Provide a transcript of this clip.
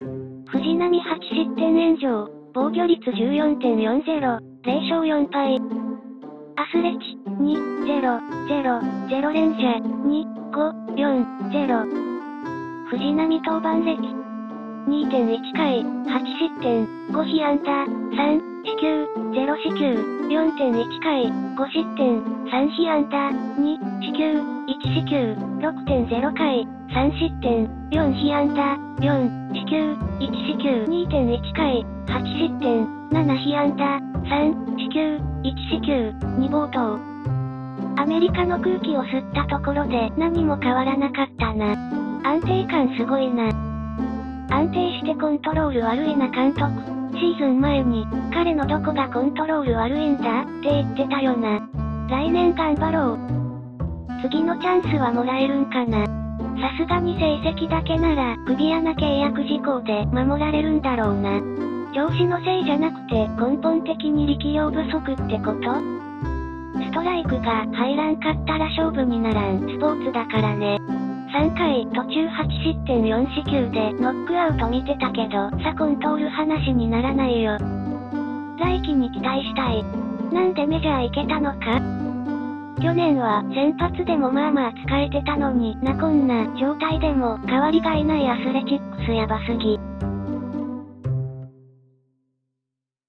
藤浪8失点炎上、防御率 14.40、0勝4敗。アスレチ、2、0、0、0連射、2、5、4、0。藤浪登板歴。2.1 回、8失点、5被安打、3、四球、0四球、4.1 回、5失点、3被安打、2、四球、1四球、6.0 回、3失点、4被安打、4、四球、1四球、2.1 回、8失点、7被安打、3、四球、1四球、2暴投。アメリカの空気を吸ったところで何も変わらなかったな。安定感すごいな。安定してコントロール悪いな監督。シーズン前に、彼のどこがコントロール悪いんだって言ってたよな。来年頑張ろう。次のチャンスはもらえるんかな。さすがに成績だけなら、クビアな契約事項で守られるんだろうな。調子のせいじゃなくて根本的に力量不足ってこと？ストライクが入らんかったら勝負にならんスポーツだからね。3回途中8失点4四球でノックアウト見てたけどさコントール話にならないよ。来季に期待したい。なんでメジャー行けたのか？去年は先発でもまあまあ使えてたのになこんな状態でも代わりがいないアスレチックスやばすぎ。